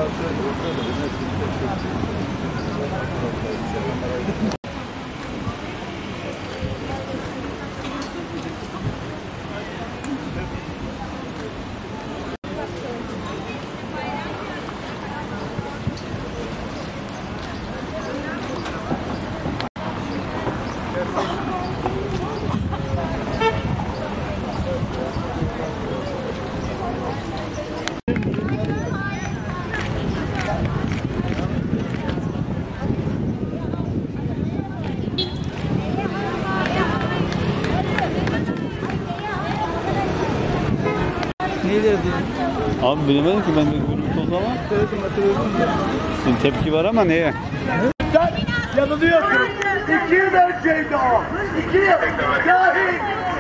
Ne dedi? Abi bilemedim ki ben de gürültü o zaman. Şimdi tepki var ama neye? Yanılıyorsun. 2 yıl önceydi o. 2 yıl. Cahil.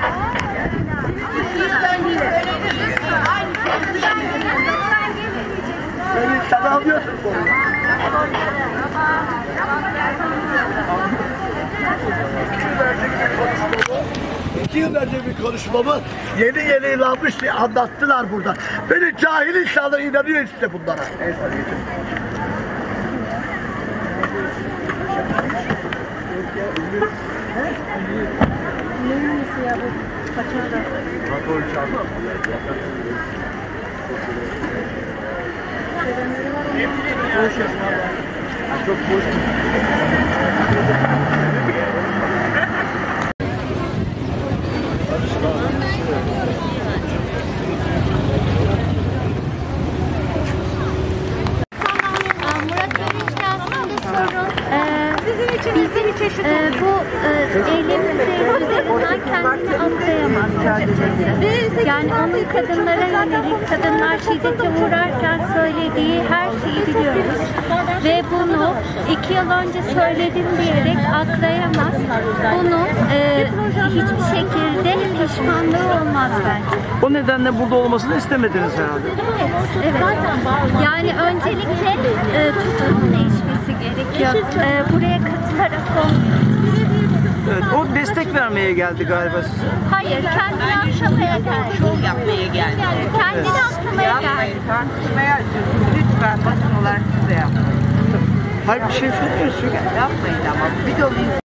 Sen anlıyorsun bunu. 2 yıl önce bir konuşmamı yeni yayınlanmış diye anlattılar burada. Beni cahil insanlar inanıyor işte bunlara. Çok boş. Bu eylemimizin üzerinden kendini atlayamaz açıkçası. Yani onun kadınlara yönelik, kadınlar şiddete uğrarken söylediği her şeyi biliyoruz. Ve bunu 2 yıl önce söyledim diyerek atlayamaz. Bunu hiçbir şekilde pişmanlığı olmaz bence. O nedenle burada olmasını istemediniz herhalde. Evet. Yani öncelikle tutumun değişmesi gerekiyor. Buraya katılarak olmuyor. Evet, o destek vermeye geldi galiba size. Hayır, kendini atlamaya geldi. Şov yapmaya geldi. Kendini atlamaya geldi. Yapmayın, tartışmaya açıyorsunuz. Lütfen basın olarak siz de yapmayın. Hayır bir şey söylüyoruz. Yapmayın ama bir dolu